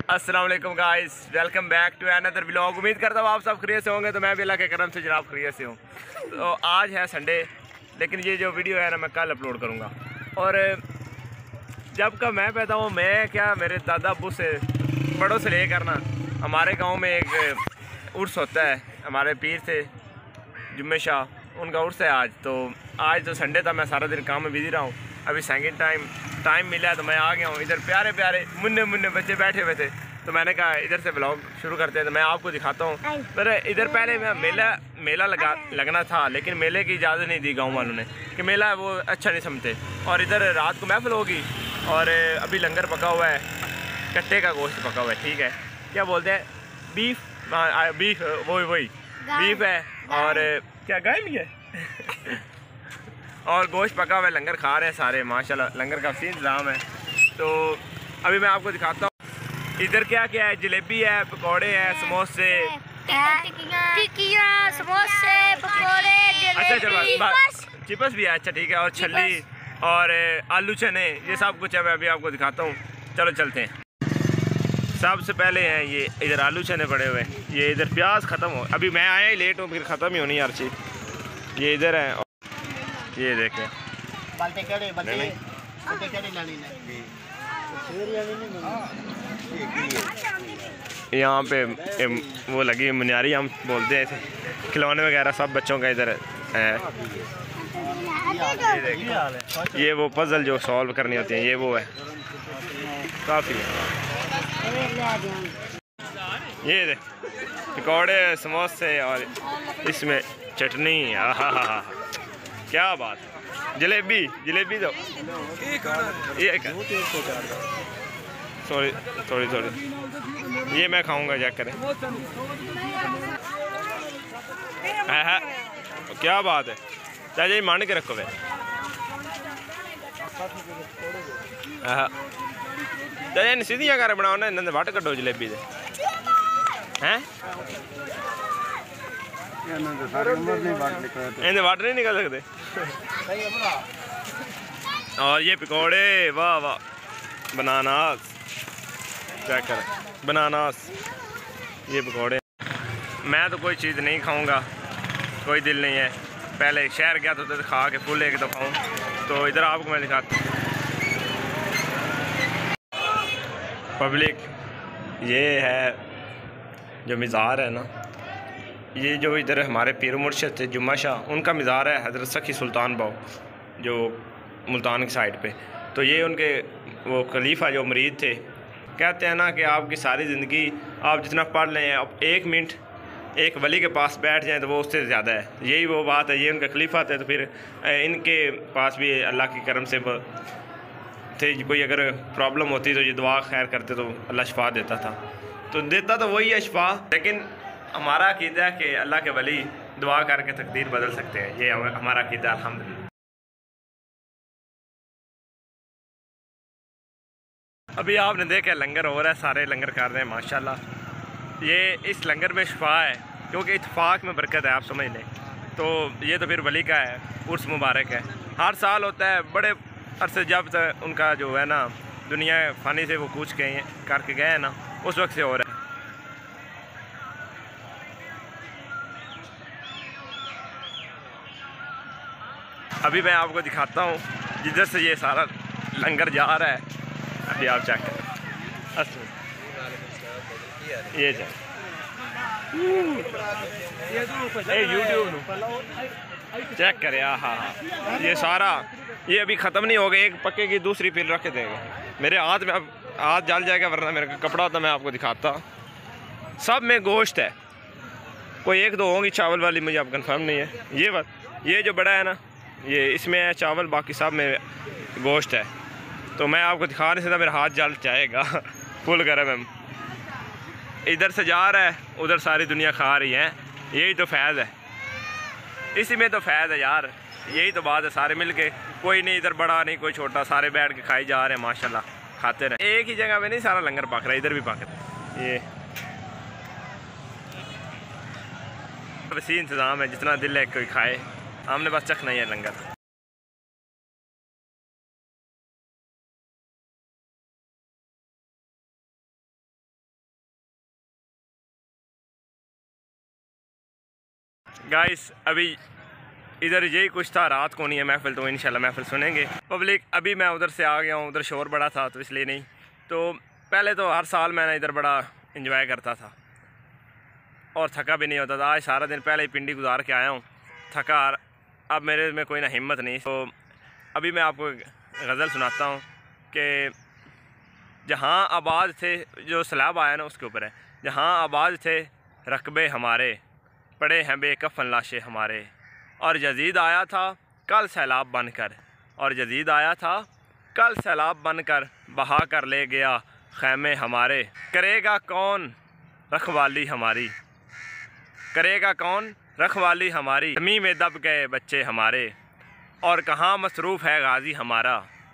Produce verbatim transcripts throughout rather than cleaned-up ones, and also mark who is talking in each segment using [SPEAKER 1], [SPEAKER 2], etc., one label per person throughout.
[SPEAKER 1] अस्सलाम वालेकुम guys, welcome back to another vlog. उम्मीद करता हूँ आप सब खैरियत से होंगे, तो मैं भी अल्लाह के करम से जनाब खैरियत से हूँ। तो आज है संडे, लेकिन ये जो वीडियो है ना मैं कल अपलोड करूँगा। और जब का मैं पैदा हूँ, मैं क्या मेरे दादा अब्बू से बड़ों से लेकर ना हमारे गाँव में एक उर्स होता है। हमारे पीर थे जुम्मे शाह, उनका उर्स है आज। तो आज तो संडे था, मैं सारा दिन काम में बिजी रहा हूँ। अभी सेकंड टाइम टाइम मिला है तो मैं आ गया हूँ। इधर प्यारे प्यारे मुन्ने मुन्ने बच्चे बैठे हुए थे, तो मैंने कहा इधर से ब्लॉग शुरू करते हैं। तो मैं आपको दिखाता हूँ। पर इधर पहले मैं मेला मेला लगा लगना था, लेकिन मेले की इजाज़त नहीं दी गाँव वालों ने कि मेला वो अच्छा नहीं समझते। और इधर रात को महफिल होगी और अभी लंगर पका हुआ है, कट्टे का गोश्त पका हुआ है। ठीक है, क्या बोलते हैं, बीफ बीफ वही वही बीफ है। और क्या गाय भी है और गोश्त पका हुआ है, लंगर खा रहे हैं सारे माशाल्लाह। लंगर का सही इंतज़ाम है। तो अभी मैं आपको दिखाता हूँ इधर क्या क्या है। जलेबी है, पकौड़े हैं, समोसे,
[SPEAKER 2] टिकिया, समोसे, पकौड़े,
[SPEAKER 1] अच्छा चलो चिप्स भी है। अच्छा ठीक है, और छल्ली और आलू चने, ये सब कुछ है। मैं अभी आपको दिखाता हूँ, चलो चलते हैं। सबसे पहले हैं ये इधर आलू चने पड़े हुए, ये इधर प्याज ख़त्म हो, अभी मैं आया ही लेट हूँ, फिर ख़त्म ही होनी यार चीज़। ये इधर है, ये देखें यहाँ पे वो लगी मुनियारी, हम बोलते हैं इसे, खिलौने वगैरह सब बच्चों का इधर है। ये, ये वो पजल जो सॉल्व करनी होती है, ये वो है काफ़ी। ये देख पकौड़े, समोसे और इसमें चटनी, आहा हा हा, क्या बात। जलेबी जलेबी दो, ये सॉरी सॉरी सॉरी ये मैं खाऊंगा, चेक करें। हाँ क्या बात है, चाचा जी मान के रखो वे। हाँ चाचा इन सीधियां कर बनाओ ना, इन्होंने वट कड्डो जलेबी दे हैं, इन्हें वट नहीं निकल सकते। और ये पकौड़े, वाह वाह, बनानास, चेक कर बनानास, ये पकौड़े। मैं तो कोई चीज़ नहीं खाऊंगा, कोई दिल नहीं है। पहले शहर गया तो, तो खा के फुल एक दफ़ा हूँ। तो इधर आपको मैं दिखाता हूँ पब्लिक। ये है जो मज़ार है ना, ये जो इधर हमारे पीर मुर्शिद थे जुम्मा शाह, उनका मज़ार है हज़रत सखी सुल्तान बाव, जो मुल्तान की साइड पे। तो ये उनके वो खलीफा जो मरीद थे, कहते हैं ना कि आपकी सारी ज़िंदगी आप जितना पढ़ लें, अब एक मिनट एक वली के पास बैठ जाएं तो वो उससे ज़्यादा है। यही वो बात है, ये उनका खलीफा थे। तो फिर इनके पास भी अल्लाह की करम से थे, कोई अगर प्रॉब्लम होती तो ये दुआ खैर करते तो अल्लाह शिफा देता था। तो देता तो वही है शिफा, लेकिन हमारा अक़ीदा है कि अल्लाह के वली दुआ करके तकदीर बदल सकते हैं। ये हमारा अक़ीदा अल्हम्दुलिल्लाह। अभी आपने देखा लंगर हो रहा है, सारे लंगर कर रहे हैं माशाल्लाह। ये इस लंगर में शिफा है, क्योंकि इत्फाक में बरकत है, आप समझ लें। तो ये तो फिर वली का है, उर्स मुबारक है, हर साल होता है। बड़े अरसे जब तक उनका जो है ना दुनिया फ़ानी से वो कूच गए करके गए हैं ना, उस वक्त से हो रहा है। अभी मैं आपको दिखाता हूँ जिधर से ये सारा लंगर जा रहा है। अभी आप चेक करें, ये ये यूट्यूब चेक करें। हाँ हाँ, ये सारा ये अभी ख़त्म नहीं हो गया, एक पक्के की दूसरी फिर रख देंगे। मेरे हाथ में अब हाथ जल जाएगा, वरना मेरा कपड़ा होता मैं आपको दिखाता। सब में गोश्त है, कोई एक दो होंगी चावल वाली, मुझे अब कंफर्म नहीं है। ये बात, ये जो बड़ा है ना, ये इसमें है चावल, बाकी सब में गोश्त है। तो मैं आपको दिखा नहीं सकता, मेरा हाथ जल जाएगा फुल गर्म है। इधर से जा रहा है, उधर सारी दुनिया खा रही है। यही तो फैज़ है, इसी में तो फैज़ है यार, यही तो बात है। सारे मिल के, कोई नहीं इधर बड़ा नहीं कोई छोटा, सारे बैठ के खाई जा रहे हैं माशाल्लाह, खाते रहे। एक ही जगह पे नहीं सारा लंगर पक रहा है, इधर भी पक रहा है। ये वसी इंतज़ाम है, जितना दिल है कोई खाए, हमने बस चखना ही है लंगर। गाइस अभी इधर यही कुछ था, रात को नहीं है महफिल, तो इंशाल्लाह महफिल सुनेंगे। पब्लिक अभी मैं उधर से आ गया हूँ, उधर शोर बड़ा था तो इसलिए नहीं। तो पहले तो हर साल मैंने इधर बड़ा इंजॉय करता था और थका भी नहीं होता था। आज सारा दिन पहले ही पिंडी गुजार के आया हूँ, थका अब मेरे में कोई ना हिम्मत नहीं। तो अभी मैं आपको गज़ल सुनाता हूँ कि जहाँ आबाद थे, जो सैलाब आया ना उसके ऊपर है। जहाँ आबाद थे रकबे हमारे, पड़े हैं बेकफन लाशें हमारे। और यजीद आया था कल सैलाब बनकर, और यजीद आया था कल सैलाब बनकर, बहा कर ले गया खैमे हमारे। करेगा कौन रखवाली हमारी, करेगा कौन रखवाली हमारी। ज़मीं में दब गए बच्चे हमारे, और कहाँ मसरूफ़ है गाज़ी हमारा,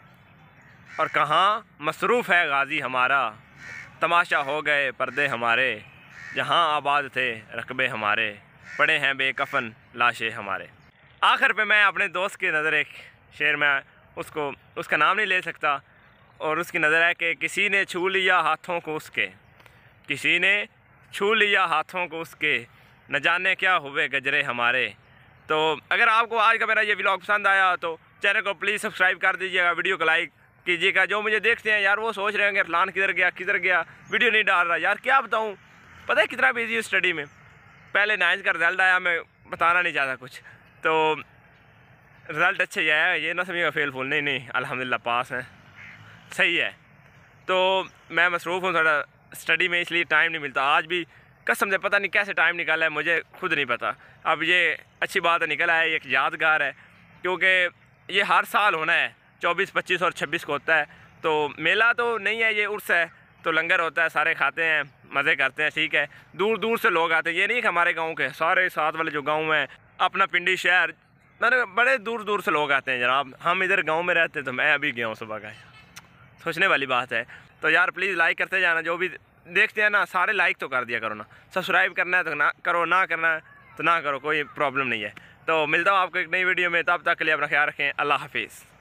[SPEAKER 1] और कहाँ मसरूफ़ है गाज़ी हमारा। तमाशा हो गए पर्दे हमारे, जहाँ आबाद थे रकबे हमारे। पड़े हैं बेकफन लाशें हमारे। आखिर पे मैं अपने दोस्त की नज़र एक शेर में उसको उसका नाम नहीं ले सकता, और उसकी नज़र है कि किसी ने छू लिया हाथों को उसके, किसी ने छू लिया हाथों को उसके, न जाने क्या हुए गजरे हमारे। तो अगर आपको आज का मेरा ये व्लॉग पसंद आया तो चैनल को प्लीज़ सब्सक्राइब कर दीजिएगा, वीडियो को लाइक कीजिएगा। जो मुझे देखते हैं यार वो सोच रहे होंगे फलान किधर गया किधर गया, वीडियो नहीं डाल रहा। यार क्या बताऊँ, पता है कितना बिजी हूँ स्टडी में। पहले नाइन्थ का रिज़ल्ट आया, मैं बताना नहीं चाहता कुछ, तो रिज़ल्ट अच्छे ही आया, ये ना समझिएगा फेल फूल, नहीं नहीं अल्हम्दुलिल्लाह पास है, सही है। तो मैं मसरूफ़ हूँ थोड़ा स्टडी में, इसलिए टाइम नहीं मिलता। आज भी कसम से पता नहीं कैसे टाइम निकाला है, मुझे खुद नहीं पता। अब ये अच्छी बात है निकला है, एक यादगार है, क्योंकि ये हर साल होना है, चौबीस पच्चीस और छब्बीस को होता है। तो मेला तो नहीं है, ये उर्स है, तो लंगर होता है, सारे खाते हैं, मज़े करते हैं, ठीक है। दूर दूर से लोग आते हैं, ये नहीं कि हमारे गाँव के सारे साथ वाले जो गाँव हैं, अपना पिंडी शहर, मैंने बड़े दूर दूर से लोग आते हैं जनाब। हम इधर गाँव में रहते, तो मैं अभी गया हूँ सुबह का, सोचने वाली बात है। तो यार प्लीज़ लाइक करते जाना, जो भी देखते हैं ना सारे लाइक तो कर दिया करो ना। सब्सक्राइब करना है तो ना करो, ना करना है तो ना करो, कोई प्रॉब्लम नहीं है। तो मिलता हूँ आपको एक नई वीडियो में, तब तक के लिए अपना ख्याल रखें। अल्लाह हाफिज़।